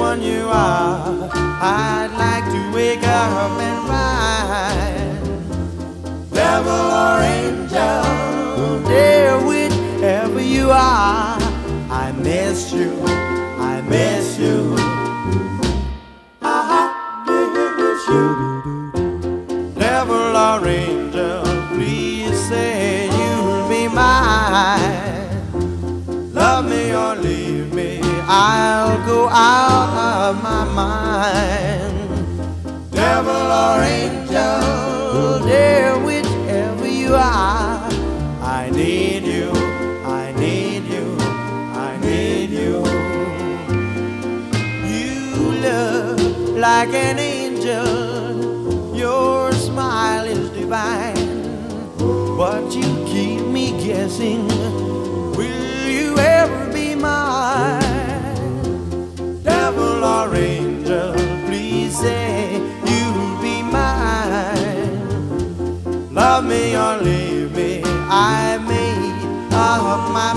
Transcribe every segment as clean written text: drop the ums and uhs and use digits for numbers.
one you are, I'd like to wake up and find. Devil or angel, dear, whichever you are, I miss you, I miss you. I miss you. Devil or angel, please say you'll be mine. Love me or leave me, I'll go out of my mind. Devil or angel, dear, whichever you are, I need you, I need you, I need you. You look like an angel, your smile is divine, but you keep me guessing, will you ever be mine? Devil or angel, please say you'll be mine. Love me or leave me, I made up my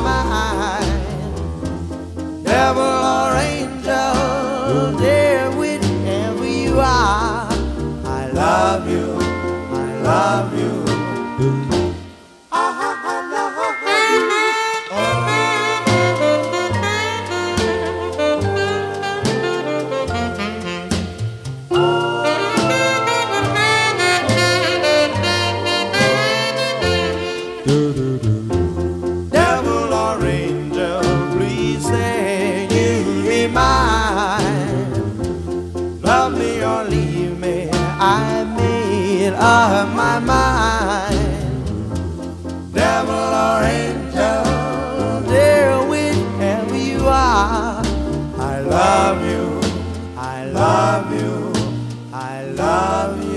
mind. Devil or angel, dear, whichever you are, I love you, I love you. Devil or angel, please say you'll be mine. Love me or leave me, I made up my mind. Devil or angel, dear, whichever you are, I love you, I love you, I love you.